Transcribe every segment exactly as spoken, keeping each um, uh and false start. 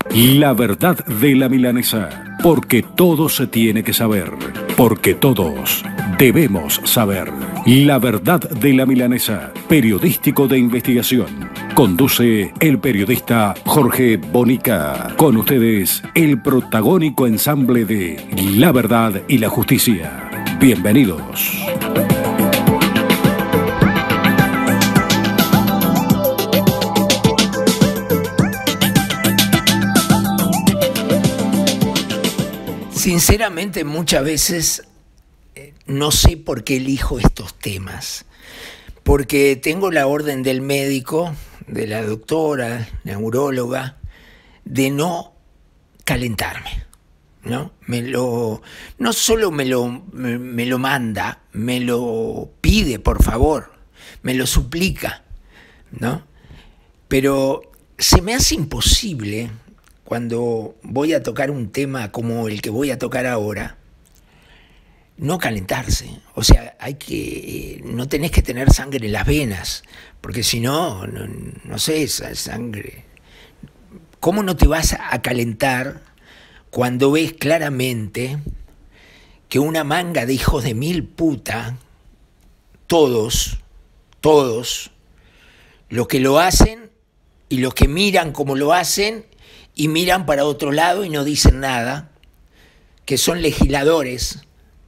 La verdad de la milanesa, porque todo se tiene que saber, porque todos debemos saber. La verdad de la milanesa, periodístico de investigación. Conduce el periodista Jorge Bonica. Con ustedes, el protagónico ensamble de La Verdad y la Justicia. Bienvenidos. Sinceramente, muchas veces eh, no sé por qué elijo estos temas, porque tengo la orden del médico, de la doctora, neuróloga, de no calentarme, ¿no? Me lo, no solo me lo, me, me lo manda, me lo pide, por favor, me lo suplica, ¿no? Pero se me hace imposible, cuando voy a tocar un tema como el que voy a tocar ahora, no calentarse. O sea, hay que, no tenés que tener sangre en las venas, porque si no, no, no sé, esa sangre. ¿Cómo no te vas a calentar cuando ves claramente que una manga de hijos de mil puta, todos, todos, los que lo hacen y los que miran cómo lo hacen, y miran para otro lado y no dicen nada, que son legisladores,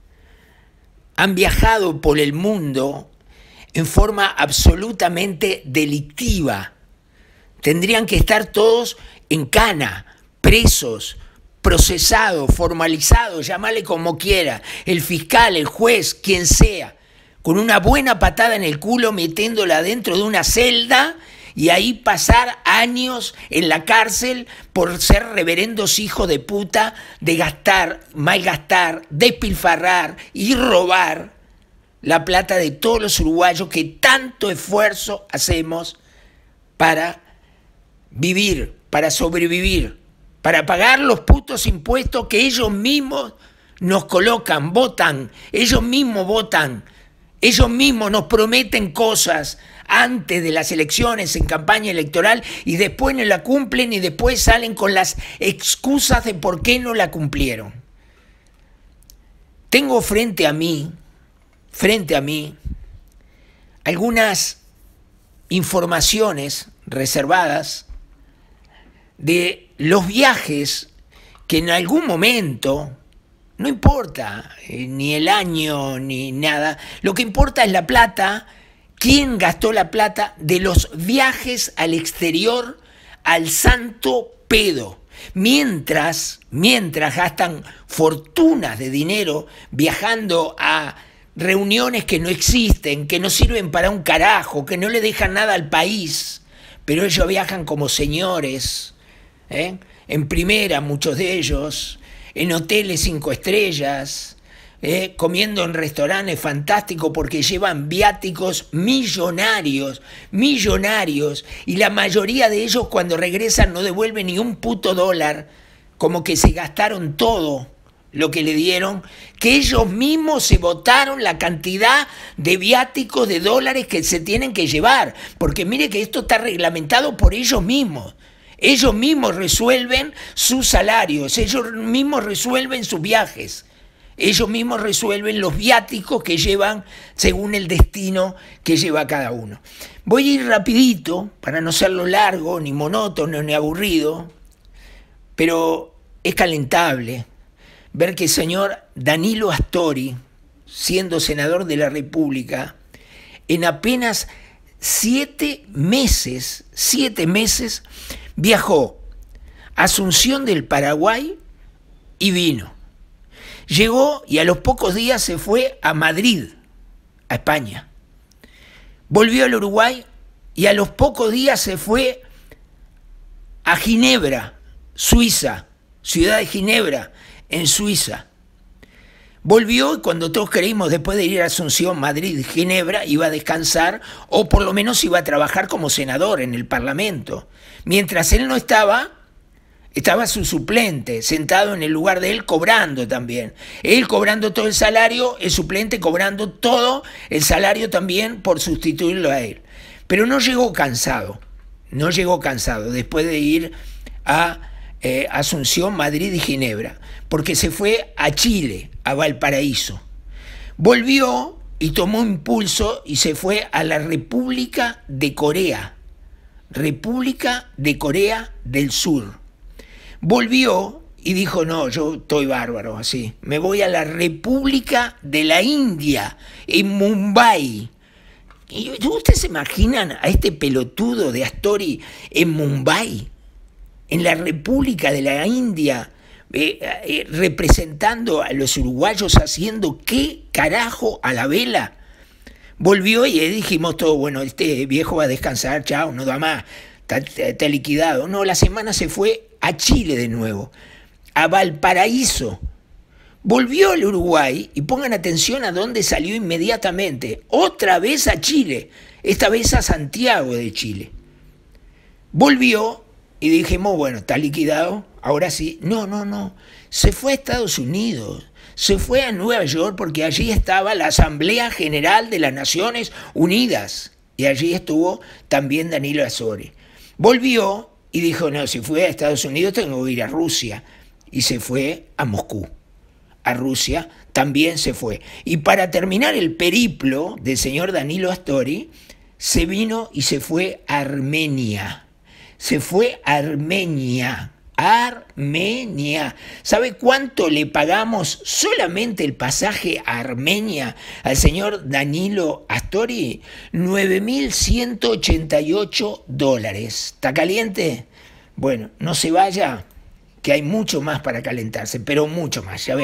han viajado por el mundo en forma absolutamente delictiva. Tendrían que estar todos en cana, presos, procesados, formalizados, llámale como quiera, el fiscal, el juez, quien sea, con una buena patada en el culo metiéndola dentro de una celda y ahí pasar años en la cárcel por ser reverendos hijos de puta, de gastar, malgastar, despilfarrar y robar la plata de todos los uruguayos que tanto esfuerzo hacemos para vivir, para sobrevivir, para pagar los putos impuestos que ellos mismos nos colocan, votan, ellos mismos votan, ellos mismos nos prometen cosas antes de las elecciones, en campaña electoral, y después no la cumplen y después salen con las excusas de por qué no la cumplieron. Tengo frente a mí, frente a mí, algunas informaciones reservadas de los viajes que en algún momento, no importa eh, ni el año ni nada, lo que importa es la plata. ¿Quién gastó la plata de los viajes al exterior al santo pedo? Mientras, mientras gastan fortunas de dinero viajando a reuniones que no existen, que no sirven para un carajo, que no le dejan nada al país, pero ellos viajan como señores, ¿eh? En primera muchos de ellos, en hoteles cinco estrellas, Eh, comiendo en restaurantes fantásticos porque llevan viáticos millonarios, millonarios, y la mayoría de ellos cuando regresan no devuelven ni un puto dólar, como que se gastaron todo lo que le dieron, que ellos mismos se votaron la cantidad de viáticos de dólares que se tienen que llevar, porque mire que esto está reglamentado por ellos mismos. Ellos mismos resuelven sus salarios, ellos mismos resuelven sus viajes. Ellos mismos resuelven los viáticos que llevan según el destino que lleva cada uno. Voy a ir rapidito para no serlo largo, ni monótono, ni aburrido, pero es calentable ver que el señor Danilo Astori, siendo senador de la República, en apenas siete meses, siete meses, viajó a Asunción del Paraguay y vino. Llegó y a los pocos días se fue a Madrid, a España. Volvió al Uruguay y a los pocos días se fue a Ginebra, Suiza, ciudad de Ginebra, en Suiza. Volvió y cuando todos creímos, después de ir a Asunción, Madrid, Ginebra, iba a descansar o por lo menos iba a trabajar como senador en el Parlamento. Mientras él no estaba, estaba su suplente, sentado en el lugar de él, cobrando también. Él cobrando todo el salario, el suplente cobrando todo el salario también por sustituirlo a él. Pero no llegó cansado, no llegó cansado después de ir a eh, Asunción, Madrid y Ginebra, porque se fue a Chile, a Valparaíso. Volvió y tomó impulso y se fue a la República de Corea, República de Corea del Sur. Volvió y dijo, no, yo estoy bárbaro, así, me voy a la República de la India, en Mumbai. ¿Y ustedes se imaginan a este pelotudo de Astori en Mumbai, en la República de la India, eh, eh, representando a los uruguayos, haciendo qué carajo a la vela? Volvió y dijimos todo, bueno, este viejo va a descansar, chao, no da más, está, está liquidado. No, la semana se fue a Chile de nuevo, a Valparaíso. Volvió al Uruguay y pongan atención a dónde salió inmediatamente. Otra vez a Chile, esta vez a Santiago de Chile. Volvió y dijimos, bueno, está liquidado, ahora sí. No, no, no, se fue a Estados Unidos, se fue a Nueva York porque allí estaba la Asamblea General de las Naciones Unidas y allí estuvo también Danilo Astori. Volvió y dijo, no, si fui a Estados Unidos tengo que ir a Rusia, y se fue a Moscú. A Rusia también se fue. Y para terminar el periplo del señor Danilo Astori, se vino y se fue a Armenia. Se fue a Armenia. Armenia. ¿Sabe cuánto le pagamos solamente el pasaje a Armenia al señor Danilo Astori? nueve mil ciento ochenta y ocho dólares. ¿Está caliente? Bueno, no se vaya, que hay mucho más para calentarse, pero mucho más, ya ven.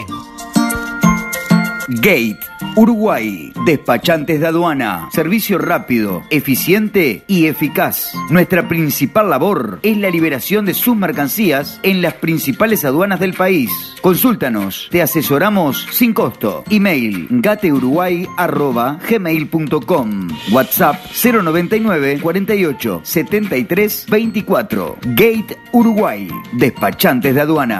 Gate, Uruguay, despachantes de aduana, servicio rápido, eficiente y eficaz. Nuestra principal labor es la liberación de sus mercancías en las principales aduanas del país. Consúltanos, te asesoramos sin costo. Email gateuruguay arroba gmail punto com. WhatsApp cero noventa y nueve cuarenta y ocho setenta y tres veinticuatro. Gate Uruguay, despachantes de aduana.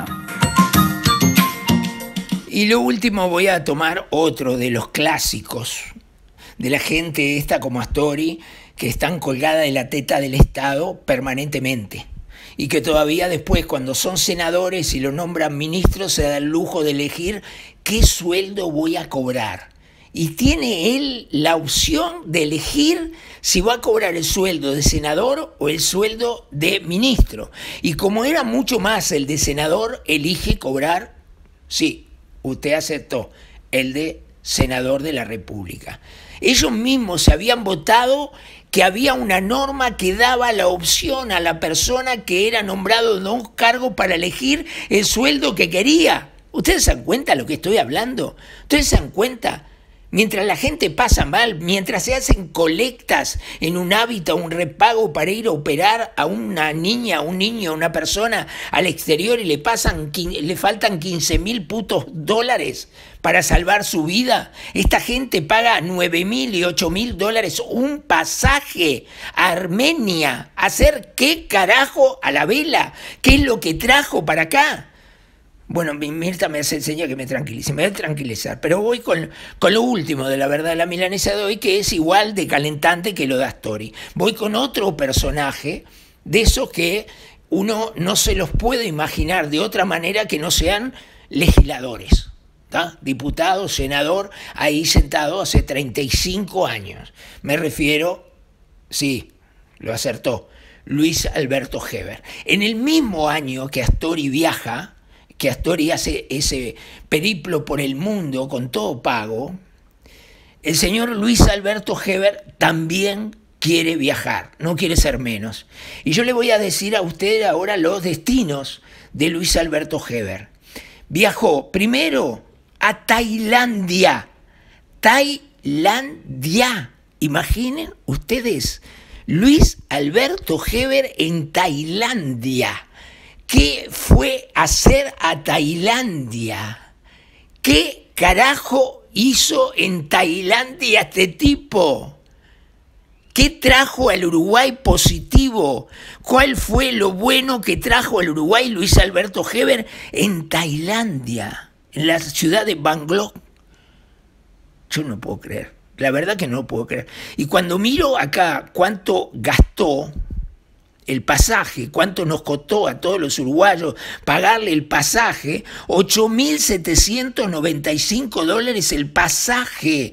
Y lo último, voy a tomar otro de los clásicos de la gente esta como Astori, que están colgada de la teta del Estado permanentemente y que todavía después, cuando son senadores y lo nombran ministros, se da el lujo de elegir qué sueldo voy a cobrar. Y tiene él la opción de elegir si va a cobrar el sueldo de senador o el sueldo de ministro. Y como era mucho más el de senador, elige cobrar, sí, usted aceptó, el de senador de la República. Ellos mismos se habían votado que había una norma que daba la opción a la persona que era nombrado de un cargo para elegir el sueldo que quería. ¿Ustedes se dan cuenta de lo que estoy hablando? ¿Ustedes se dan cuenta? Mientras la gente pasa mal, mientras se hacen colectas en un hábitat, un repago para ir a operar a una niña, a un niño, a una persona al exterior y le pasan, le faltan quince mil putos dólares para salvar su vida, esta gente paga nueve mil y ocho mil dólares un pasaje a Armenia. ¿A hacer qué carajo a la vela? ¿Qué es lo que trajo para acá? Bueno, Mirta me hace enseñar que me tranquilice, me voy a tranquilizar, pero voy con, con lo último de la verdad de la milanesa de hoy, que es igual de calentante que lo de Astori. Voy con otro personaje de esos que uno no se los puede imaginar de otra manera que no sean legisladores, ¿tá? Diputado, senador, ahí sentado hace treinta y cinco años. Me refiero, sí, lo acertó, Luis Alberto Heber. En el mismo año que Astori viaja, que Astori hace ese periplo por el mundo con todo pago, el señor Luis Alberto Heber también quiere viajar, no quiere ser menos. Y yo le voy a decir a usted ahora los destinos de Luis Alberto Heber. Viajó primero a Tailandia, Tailandia. Imaginen ustedes, Luis Alberto Heber en Tailandia. ¿Qué fue a hacer a Tailandia? ¿Qué carajo hizo en Tailandia este tipo? ¿Qué trajo al Uruguay positivo? ¿Cuál fue lo bueno que trajo al Uruguay Luis Alberto Heber en Tailandia, en la ciudad de Bangkok? Yo no puedo creer, la verdad que no puedo creer. Y cuando miro acá cuánto gastó el pasaje, cuánto nos costó a todos los uruguayos pagarle el pasaje, ocho mil setecientos noventa y cinco dólares el pasaje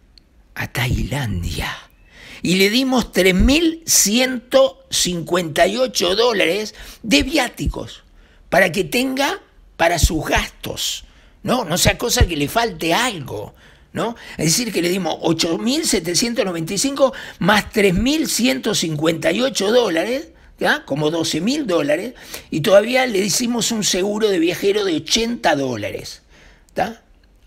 a Tailandia. Y le dimos tres mil ciento cincuenta y ocho dólares de viáticos para que tenga para sus gastos, ¿no? No sea cosa que le falte algo, ¿no? Es decir, que le dimos ocho mil setecientos noventa y cinco más tres mil ciento cincuenta y ocho dólares, ¿ya? Como doce mil dólares, y todavía le hicimos un seguro de viajero de ochenta dólares, ¿está?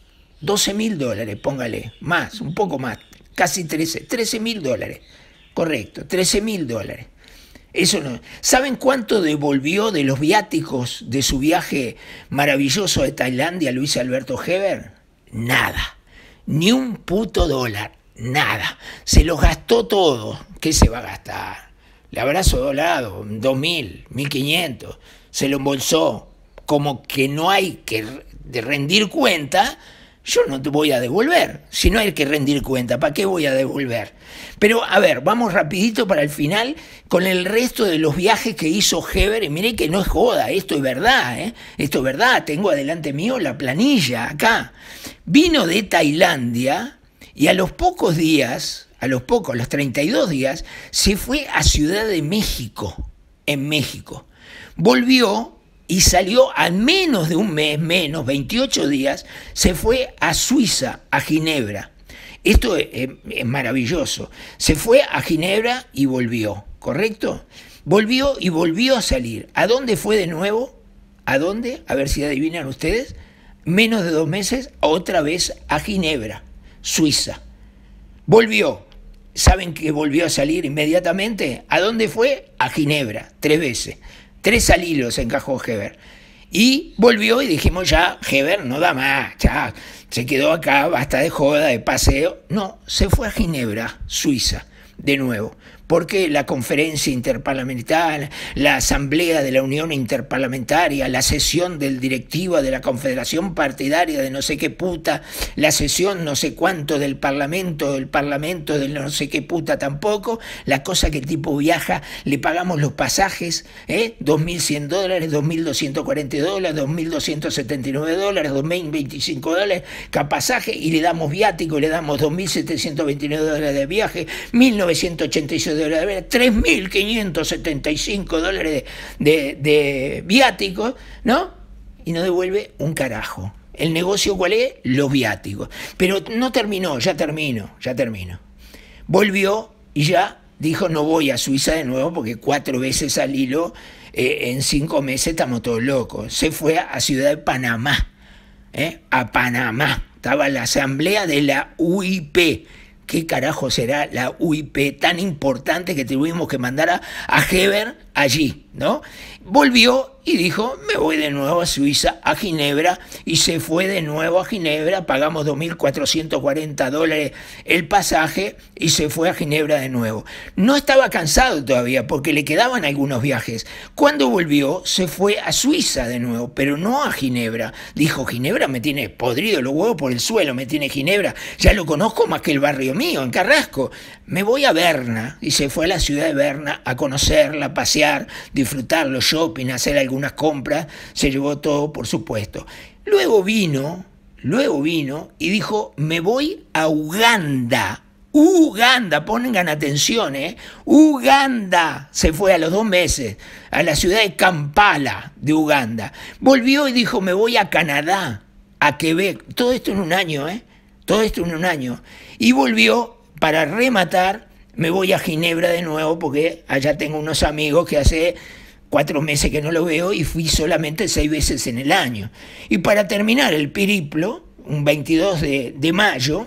doce mil dólares, póngale, más, un poco más, casi trece, trece mil dólares, correcto, trece mil dólares. Eso no. ¿Saben cuánto devolvió de los viáticos de su viaje maravilloso de Tailandia Luis Alberto Heber? Nada, ni un puto dólar, nada. Se los gastó todo. ¿Qué se va a gastar? Le habrá sobrado dos mil, mil quinientos, se lo embolsó. Como que no hay que rendir cuenta, yo no te voy a devolver. Si no hay que rendir cuenta, ¿para qué voy a devolver? Pero a ver, vamos rapidito para el final con el resto de los viajes que hizo Heber. Y miré que no es joda, esto es verdad, ¿eh? Esto es verdad, tengo adelante mío la planilla acá. Vino de Tailandia y a los pocos días, a los pocos, a los treinta y dos días, se fue a Ciudad de México, en México. Volvió y salió al menos de un mes, menos, veintiocho días, se fue a Suiza, a Ginebra. Esto es, es, es maravilloso. Se fue a Ginebra y volvió, ¿correcto? Volvió y volvió a salir. ¿A dónde fue de nuevo? ¿A dónde? A ver si adivinan ustedes. Menos de dos meses, otra vez a Ginebra, Suiza. Volvió. ¿Saben que volvió a salir inmediatamente? ¿A dónde fue? A Ginebra, tres veces. Tres salilos encajó Heber. Y volvió y dijimos ya, Heber no da más, ya se quedó acá, basta de joda, de paseo. No, se fue a Ginebra, Suiza, de nuevo. Porque la conferencia interparlamentaria, la asamblea de la Unión Interparlamentaria, la sesión del directiva de la Confederación Partidaria de no sé qué puta, la sesión no sé cuánto del Parlamento, el Parlamento del no sé qué puta tampoco, la cosa que el tipo viaja, le pagamos los pasajes, ¿eh? dos mil cien dólares, dos mil doscientos cuarenta dólares, dos mil doscientos setenta y nueve dólares, dos mil veinticinco dólares cada pasaje, y le damos viático, le damos dos mil setecientos veintinueve dólares de viaje, mil novecientos ochenta y seis dólares de viaje, tres mil quinientos setenta y cinco dólares de, de, de viáticos, ¿no? Y no devuelve un carajo. ¿El negocio cuál es? Los viáticos. Pero no terminó, ya termino, ya termino. Volvió y ya dijo, no voy a Suiza de nuevo porque cuatro veces al hilo, eh, en cinco meses estamos todos locos. Se fue a Ciudad de Panamá, ¿eh? a Panamá. Estaba la asamblea de la U I P. ¿Qué carajo será la U I P tan importante que tuvimos que mandar a, a Heber allí, ¿no? Volvió y dijo, me voy de nuevo a Suiza, a Ginebra, y se fue de nuevo a Ginebra, pagamos dos mil cuatrocientos cuarenta dólares el pasaje y se fue a Ginebra de nuevo. No estaba cansado todavía porque le quedaban algunos viajes. Cuando volvió, se fue a Suiza de nuevo, pero no a Ginebra. Dijo, Ginebra me tiene podrido los huevos por el suelo, me tiene Ginebra, ya lo conozco más que el barrio mío, en Carrasco. Me voy a Berna, y se fue a la ciudad de Berna a conocerla, pasear, disfrutar los shopping, hacer algunas compras, se llevó todo, por supuesto. Luego vino, luego vino y dijo, me voy a Uganda. Uganda, pongan atención, ¿eh? Uganda, se fue a los dos meses, a la ciudad de Kampala, de Uganda. Volvió y dijo, me voy a Canadá, a Quebec. Todo esto en un año, ¿eh? Todo esto en un año. Y volvió, para rematar, me voy a Ginebra de nuevo porque allá tengo unos amigos que hace cuatro meses que no lo veo y fui solamente seis veces en el año. Y para terminar el periplo, un veintidós de mayo,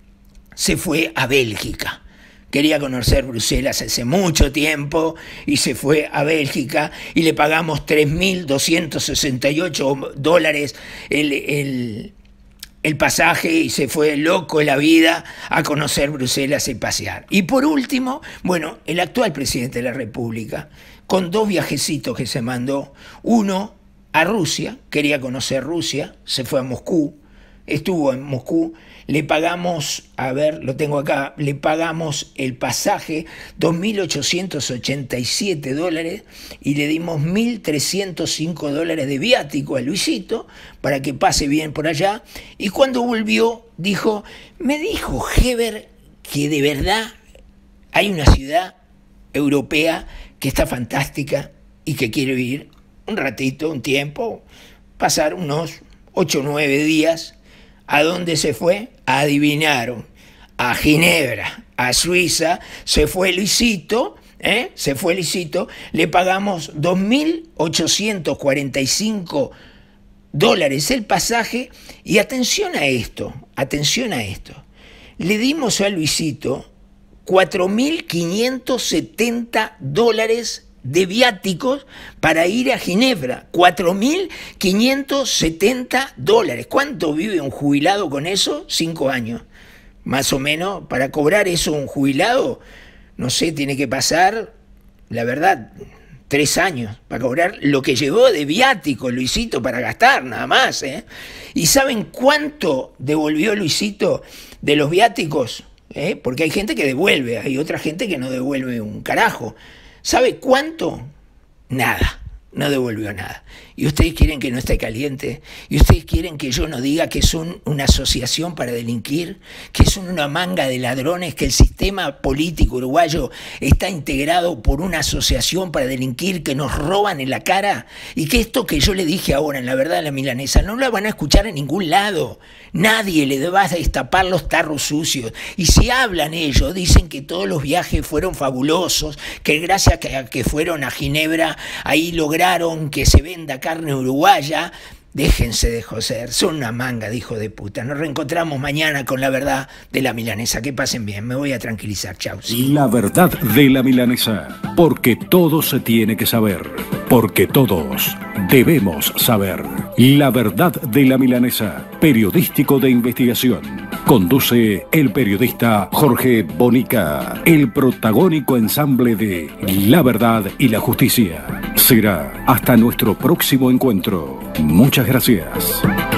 se fue a Bélgica. Quería conocer Bruselas hace mucho tiempo y se fue a Bélgica y le pagamos tres mil doscientos sesenta y ocho dólares el, el, el pasaje y se fue loco en la vida a conocer Bruselas y pasear. Y por último, bueno, el actual presidente de la República, con dos viajecitos que se mandó, uno a Rusia, quería conocer Rusia, se fue a Moscú, estuvo en Moscú, le pagamos, a ver, lo tengo acá, le pagamos el pasaje, dos mil ochocientos ochenta y siete dólares, y le dimos mil trescientos cinco dólares de viático a Luisito para que pase bien por allá. Y cuando volvió, dijo, me dijo Heber que de verdad hay una ciudad europea que está fantástica y que quiero ir un ratito, un tiempo, pasar unos ocho o nueve días. ¿A dónde se fue? Adivinaron. A Ginebra, a Suiza. Se fue Luisito, ¿eh? Se fue Luisito. Le pagamos dos mil ochocientos cuarenta y cinco dólares el pasaje. Y atención a esto, atención a esto. Le dimos a Luisito cuatro mil quinientos setenta dólares de viáticos para ir a Ginebra. cuatro mil quinientos setenta dólares. ¿Cuánto vive un jubilado con eso? Cinco años. Más o menos, para cobrar eso un jubilado, no sé, tiene que pasar, la verdad, tres años para cobrar lo que llevó de viático Luisito para gastar, nada más, ¿eh? ¿Y saben cuánto devolvió Luisito de los viáticos? ¿Eh? Porque hay gente que devuelve, hay otra gente que no devuelve un carajo. ¿Sabe cuánto? Nada, no devolvió nada. ¿Y ustedes quieren que no esté caliente? ¿Y ustedes quieren que yo no diga que son una asociación para delinquir? ¿Que son una manga de ladrones? ¿Que el sistema político uruguayo está integrado por una asociación para delinquir que nos roban en la cara? Y que esto que yo le dije ahora en La Verdad de la Milanesa no la van a escuchar en ningún lado. Nadie le va a destapar los tarros sucios. Y si hablan ellos, dicen que todos los viajes fueron fabulosos, que gracias a que fueron a Ginebra, ahí lograron que se venda carne uruguaya. Déjense de joser, son una manga de hijo de puta. Nos reencontramos mañana con La Verdad de la Milanesa. Que pasen bien, me voy a tranquilizar. Chau. La Verdad de la Milanesa, porque todo se tiene que saber, porque todos debemos saber. La Verdad de la Milanesa, periodístico de investigación. Conduce el periodista Jorge Bonica, el protagónico ensamble de La Verdad y la Justicia. Será hasta nuestro próximo encuentro. Muchas gracias.